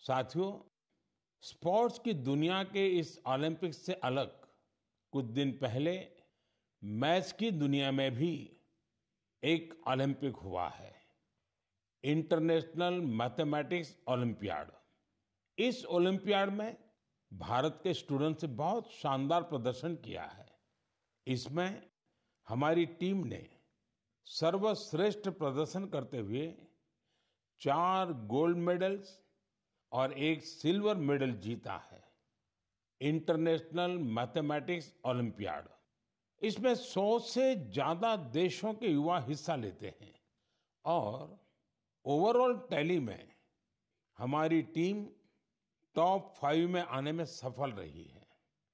साथियों, स्पोर्ट्स की दुनिया के इस ओलंपिक्स से अलग कुछ दिन पहले मैथ्स की दुनिया में भी एक ओलंपिक हुआ है। International mathematics Olympiad. इस ओलंपियाड में भारत के स्टूडेंट्स ने बहुत शानदार प्रदर्शन किया है। इसमें हमारी टीम ने सर्वश्रेष्ठ प्रदर्शन करते हुए 4 गोल्ड मेडल्स और एक सिल्वर मेडल जीता है। इंटरनेशनल मैथमेटिक्स ओलंपियाड, इसमें 100 से ज्यादा देशों के युवा हिस्सा लेते हैं और ओवरऑल टैली में हमारी टीम टॉप 5 में आने में सफल रही है।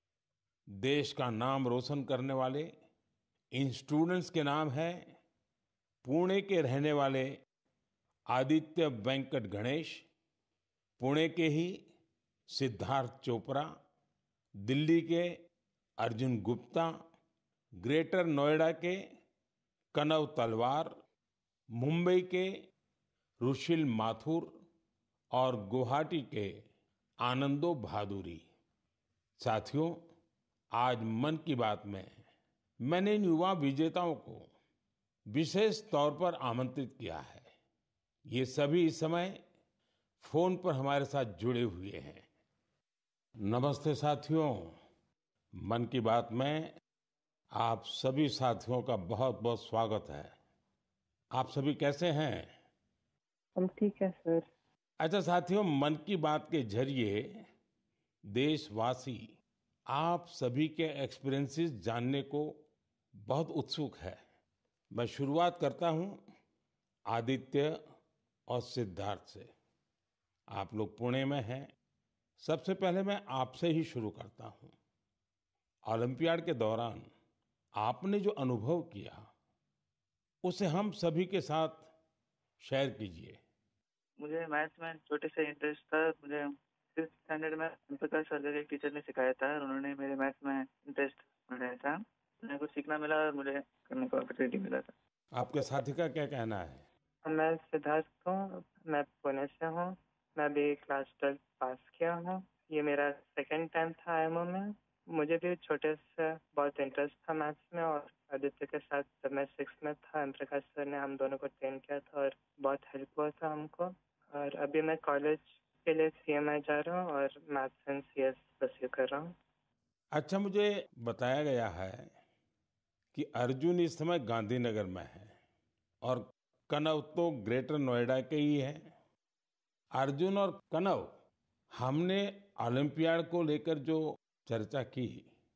देश का नाम रोशन करने वाले इन स्टूडेंट्स के नाम है पुणे के रहने वाले आदित्य वेंकट गणेश, पुणे के ही सिद्धार्थ चोपड़ा, दिल्ली के अर्जुन गुप्ता, ग्रेटर नोएडा के कनव तलवार, मुंबई के रुशिल माथुर और गुवाहाटी के आनंदो भादुरी। साथियों, आज मन की बात में मैंने इन युवा विजेताओं को विशेष तौर पर आमंत्रित किया है। ये सभी इस समय फोन पर हमारे साथ जुड़े हुए हैं। नमस्ते साथियों, मन की बात में आप सभी साथियों का बहुत बहुत स्वागत है। आप सभी कैसे हैं? हम ठीक है सर। अच्छा साथियों, मन की बात के जरिए देशवासी आप सभी के एक्सपीरियंसेस जानने को बहुत उत्सुक है। मैं शुरुआत करता हूं आदित्य और सिद्धार्थ से। आप लोग पुणे में हैं। सबसे पहले मैं आपसे ही शुरू करता हूं। ओलंपियाड के दौरान आपने जो अनुभव किया उसे हम सभी के साथ शेयर कीजिए। मुझे मैथ्स में छोटे से इंटरेस्ट था। मुझे 6th स्टैंडर्ड में प्रकाश सर के एक टीचर ने सिखाया था और उन्होंने मेरे मैथ्स में इंटरेस्ट बढ़ाया था। मुझे कुछ सीखना मिला और मुझे करने को अपॉर्चुनिटी मिला था। आपके साथी का क्या कहना है? मैं सिद्धार्थ हूँ, मैं पुणे से हूँ। मैं अभी क्लास 12 पास किया हूँ। ये मेरा सेकंड टाइम था आईएमओ में। मुझे भी छोटे से बहुत इंटरेस्ट था मैथ्स में और आदित्य के साथ जब मैं 6th में था, एम प्रकाश सर ने हम दोनों को ट्रेन किया था और बहुत हेल्प हुआ था हमको। और अभी मैं कॉलेज के लिए सीएमआई जा रहा हूँ और मैथ्स एंड सीएस परस्यू कर रहा हूँ। अच्छा, मुझे बताया गया है कि अर्जुन इस समय गांधीनगर में है और कनव तो ग्रेटर नोएडा के ही है। अर्जुन और कनव, हमने ओलंपियाड को लेकर जो चर्चा की,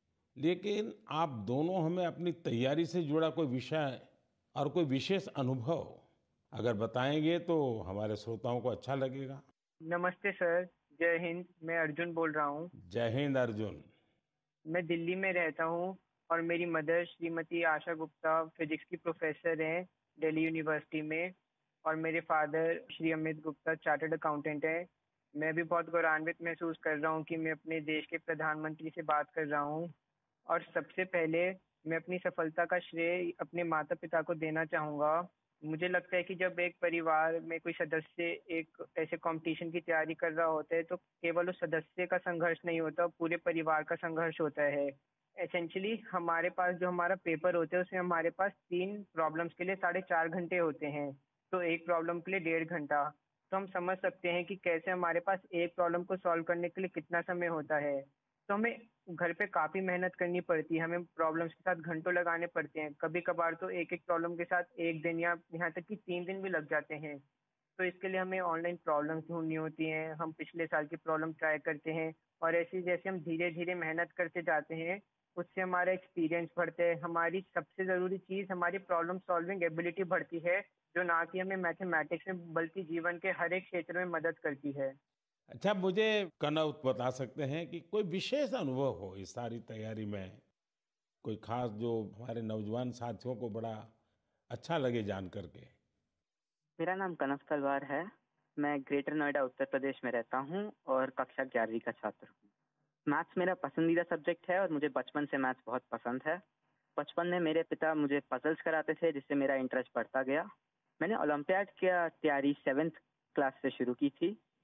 लेकिन आप दोनों हमें अपनी तैयारी से जुड़ा कोई विषय और कोई विशेष अनुभव अगर बताएंगे तो हमारे श्रोताओं को अच्छा लगेगा। नमस्ते सर, जय हिंद। मैं अर्जुन बोल रहा हूँ। जय हिंद अर्जुन। मैं दिल्ली में रहता हूँ और मेरी मदर श्रीमती आशा गुप्ता फिजिक्स की प्रोफेसर हैं दिल्ली यूनिवर्सिटी में और मेरे father Shri Amit Gupta chartered accountant हैं। मैं भी बहुत गौरवान्वित महसूस कर रहा हूँ कि मैं अपने देश के प्रधानमंत्री से बात कर रहा हूँ। और सबसे पहले मैं अपनी सफलता का श्रेय अपने माता पिता को देना चाहूँगा। मुझे लगता है कि जब एक परिवार में कोई सदस्य एक ऐसे कंपटीशन की तैयारी कर रहा होता है तो केवल उस सदस्य का संघर्ष नहीं होता, पूरे परिवार का संघर्ष होता है। एसेंशियली हमारे पास जो हमारा पेपर होता है उसमें हमारे पास 3 प्रॉब्लम्स के लिए 4.5 घंटे होते हैं, तो एक प्रॉब्लम के लिए 1.5 घंटा। तो हम समझ सकते हैं कि कैसे हमारे पास एक प्रॉब्लम को सॉल्व करने के लिए कितना समय होता है। तो हमें घर पे काफी मेहनत करनी पड़ती है, हमें प्रॉब्लम्स के साथ घंटों लगाने पड़ते हैं। कभी कभार तो एक एक प्रॉब्लम के साथ 1 दिन या यहाँ तक कि 3 दिन भी लग जाते हैं। तो इसके लिए हमें ऑनलाइन प्रॉब्लम्स ढूंढनी होती हैं, हम पिछले साल की प्रॉब्लम ट्राई करते हैं और ऐसे जैसे हम धीरे धीरे मेहनत करते जाते हैं उससे हमारा एक्सपीरियंस बढ़ता है। हमारी सबसे ज़रूरी चीज़ हमारी प्रॉब्लम सॉल्विंग एबिलिटी बढ़ती है, जो ना कि हमें मैथमेटिक्स में बल्कि जीवन के हर एक क्षेत्र में मदद करती है। अच्छा, मुझे कनव बता सकते हैं कि कोई विशेष अनुभव हो इस सारी तैयारी में, कोई खास जो हमारे नौजवान साथियों को बड़ा अच्छा लगे जान करके? मेरा नाम कनव तलवार है। मैं ग्रेटर नोएडा उत्तर प्रदेश में रहता हूँ और कक्षा 11वीं का छात्र हूँ। मैथ्स मेरा पसंदीदा सब्जेक्ट है और मुझे बचपन से मैथ्स बहुत पसंद है। बचपन में मेरे पिता मुझे पजल्स कराते थे जिससे मेरा इंटरेस्ट बढ़ता गया। मैंने ओलंपियाड की तैयारी 7th क्लास से शुरू की थी।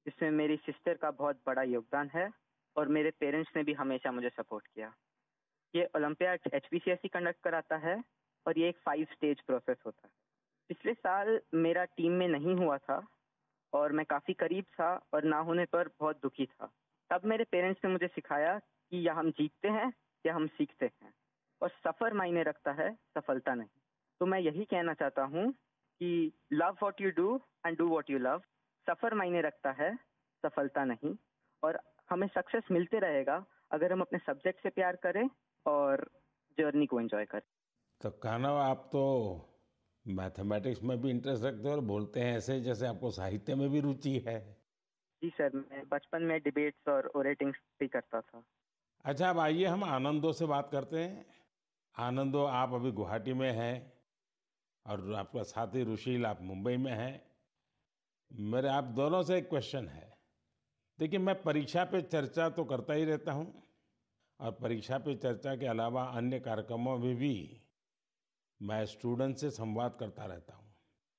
इसमें मेरी सिस्टर का बहुत बड़ा योगदान है और मेरे पेरेंट्स ने भी हमेशा मुझे सपोर्ट किया। ये ओलंपियाड HPCSE कंडक्ट कराता है और ये एक 5 स्टेज प्रोसेस होता है। पिछले साल मेरा टीम में नहीं हुआ था और मैं काफ़ी करीब था और ना होने पर बहुत दुखी था। तब मेरे पेरेंट्स ने मुझे सिखाया कि या हम जीतते हैं या हम सीखते हैं और सफ़र मायने रखता है, सफलता नहीं। तो मैं यही कहना चाहता हूँ कि love what you do and do what you love. सफ़र मायने रखता है, सफलता नहीं। और हमें सक्सेस मिलते रहेगा अगर हम अपने सब्जेक्ट से प्यार करें और जर्नी को एंजॉय करें। तो कान्हा, आप तो मैथमेटिक्स में भी इंटरेस्ट रखते हो और बोलते हैं ऐसे जैसे आपको साहित्य में भी रुचि है। जी सर, मैं बचपन में डिबेट्स और ओरेटिंग्स भी करता था। अच्छा, अब आइए हम आनंदो से बात करते हैं। आनंदो, आप अभी गुवाहाटी में हैं और आपका साथी रुशील आप मुंबई में हैं। मेरे आप दोनों से एक क्वेश्चन है। देखिए, मैं परीक्षा पे चर्चा तो करता ही रहता हूँ और परीक्षा पे चर्चा के अलावा अन्य कार्यक्रमों में भी मैं स्टूडेंट से संवाद करता रहता हूँ।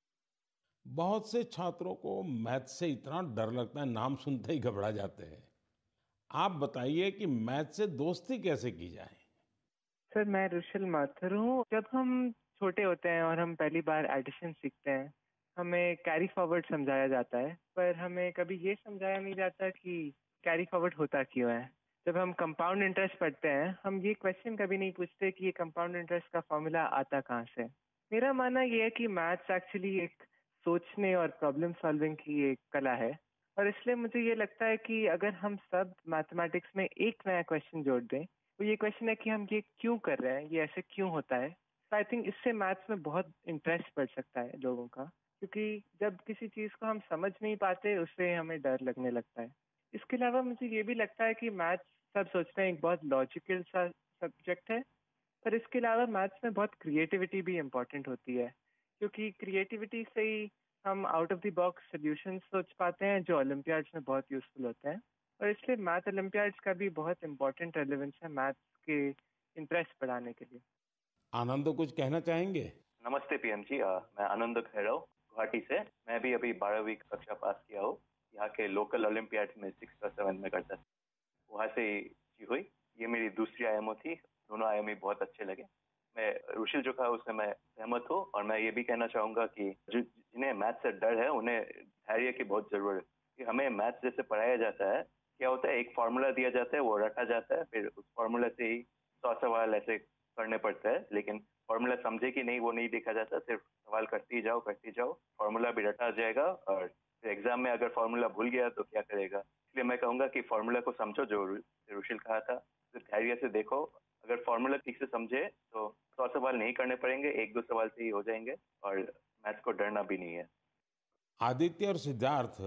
बहुत से छात्रों को मैथ से इतना डर लगता है, नाम सुनते ही घबरा जाते हैं। आप बताइए कि मैथ से दोस्ती कैसे की जाए? सर, मैं रुशल माथुर हूँ। जब हम छोटे होते हैं और हम पहली बार एडिशन सीखते हैं, हमें कैरी फॉरवर्ड समझाया जाता है, पर हमें कभी ये समझाया नहीं जाता कि कैरी फॉरवर्ड होता क्यों है। जब हम कंपाउंड इंटरेस्ट पढ़ते हैं, हम ये क्वेश्चन कभी नहीं पूछते कि ये कंपाउंड इंटरेस्ट का फॉर्मूला आता कहाँ से। मेरा मानना ये है कि मैथ्स एक्चुअली एक सोचने और प्रॉब्लम सॉल्विंग की एक कला है, और इसलिए मुझे ये लगता है कि अगर हम सब मैथमेटिक्स में एक नया क्वेश्चन जोड़ दें, तो ये क्वेश्चन है कि हम ये क्यों कर रहे हैं, ये ऐसे क्यों होता है। तो आई थिंक इससे मैथ्स में बहुत इंटरेस्ट बढ़ सकता है लोगों का, क्योंकि जब किसी चीज़ को हम समझ नहीं पाते, उससे हमें डर लगने लगता है। इसके अलावा मुझे ये भी लगता है कि मैथ्स, सब सोचते हैं, एक बहुत लॉजिकल सा सब्जेक्ट है, पर इसके अलावा मैथ्स में बहुत क्रिएटिविटी भी इम्पोर्टेंट होती है, क्योंकि क्रिएटिविटी से ही हम out of the box solutions सोच पाते हैं, जो ओलंपियाड्स में बहुत यूजफुल होते हैं। और इसलिए मैथ ओलंपियाड्स का भी बहुत इम्पोर्टेंट रेलेवेंस है मैथ्स के इंटरेस्ट बढ़ाने के लिए। आनंदो, कुछ कहना चाहेंगे? नमस्ते पीएम जी, मैं आनंद खैरव गुवाहाटी से। मैं भी अभी 12वीं कक्षा पास किया हूँ। यहाँ के लोकल ओलंपियाड में 6th और 7th में करता था, वहाँ से ही हुई। ये मेरी दूसरी आयामो थी, दोनों आयाम ही बहुत अच्छे लगे। मैं रुशिल जो कहा उससे मैं सहमत हूँ, और मैं ये भी कहना चाहूँगा कि जिन्हें मैथ से डर है उन्हें धैर्य की बहुत जरूरत है। कि हमें मैथ जैसे पढ़ाया जाता है, क्या होता है, एक फार्मूला दिया जाता है, वो रटा जाता है, फिर उस फार्मूला से ही 100 सवाल ऐसे करने पड़ते हैं, लेकिन फार्मूला समझे कि नहीं वो नहीं देखा जाता। सिर्फ सवाल करते ही जाओ, फार्मूला भी रटा जाएगा, और एग्जाम में अगर फार्मूला भूल गया तो क्या करेगा। इसलिए मैं कहूँगा कि फार्मूला को समझो, जो रुशिल कहा था, तो धैर्य से देखो। अगर फार्मूला ठीक से समझे तो 100 सवाल नहीं करने पड़ेंगे, 1-2 सवाल से ही हो जाएंगे, और मैथ्स को डरना भी नहीं है। आदित्य और सिद्धार्थ,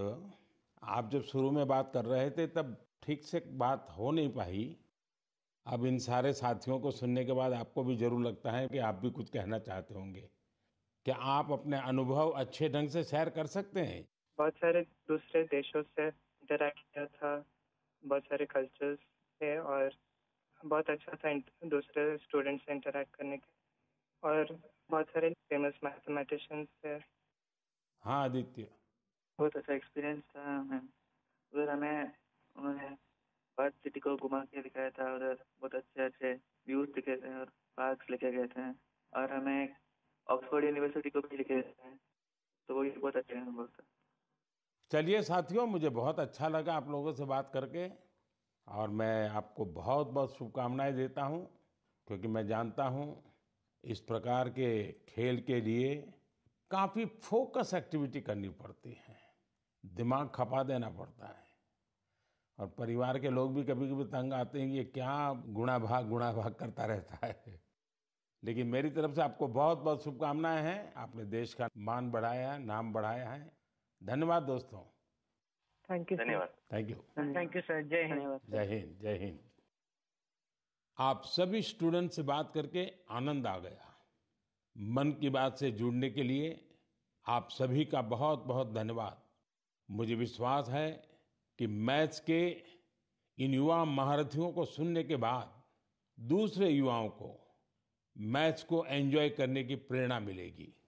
आप जब शुरू में बात कर रहे थे तब ठीक से बात हो नहीं पाई। अब इन सारे साथियों को सुनने के बाद आपको भी जरूर लगता है कि आप भी कुछ कहना चाहते होंगे। क्या आप अपने अनुभव अच्छे ढंग से शेयर कर सकते हैं? बहुत सारे दूसरे देशों से इंटरेक्ट किया था, बहुत सारे कल्चर्स से, और बहुत अच्छा था दूसरे स्टूडेंट्स से इंटरेक्ट करने के, और बहुत सारे फेमस मैथमेटिशियंस से। हाँ आदित्य। बहुत अच्छा एक्सपीरियंस था हमें। उधर हमें उन्होंने अर्थ सिटी को घुमा के दिखाया था, उधर बहुत अच्छे अच्छे व्यूज दिखे थे और पार्क्स लेके गए थे, और हमें ऑक्सफोर्ड यूनिवर्सिटी को भी लेके गए थे, तो वो भी बहुत अच्छा अनुभव था। चलिए साथियों, मुझे बहुत अच्छा लगा आप लोगों से बात करके, और मैं आपको बहुत बहुत शुभकामनाएं देता हूं, क्योंकि मैं जानता हूं इस प्रकार के खेल के लिए काफ़ी फोकस एक्टिविटी करनी पड़ती है, दिमाग खपा देना पड़ता है, और परिवार के लोग भी कभी कभी तंग आते हैं कि ये क्या गुणा भाग करता रहता है। लेकिन मेरी तरफ से आपको बहुत बहुत शुभकामनाएं हैं। आपने देश का मान बढ़ाया है, नाम बढ़ाया है। धन्यवाद दोस्तों। Thank you sir. धन्यवाद। Thank you. Thank you sir. जय हिंद। धन्यवाद सर। जय हिंद, जय हिंद। आप सभी स्टूडेंट से बात करके आनंद आ गया। मन की बात से जुड़ने के लिए आप सभी का बहुत बहुत धन्यवाद। मुझे विश्वास है कि मैथ्स के इन युवा महारथियों को सुनने के बाद दूसरे युवाओं को मैथ्स को एंजॉय करने की प्रेरणा मिलेगी।